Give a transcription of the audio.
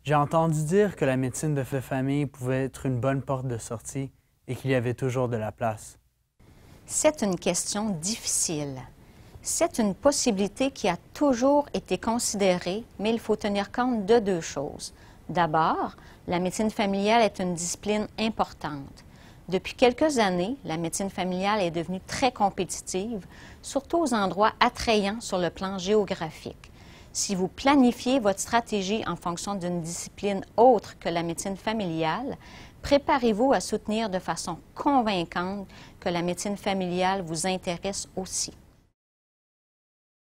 J'ai entendu dire que la médecine de famille pouvait être une bonne porte de sortie et qu'il y avait toujours de la place. C'est une question difficile. C'est une possibilité qui a toujours été considérée, mais il faut tenir compte de deux choses. D'abord, la médecine familiale est une discipline importante. Depuis quelques années, la médecine familiale est devenue très compétitive, surtout aux endroits attrayants sur le plan géographique. Si vous planifiez votre stratégie en fonction d'une discipline autre que la médecine familiale, préparez-vous à soutenir de façon convaincante que la médecine familiale vous intéresse aussi.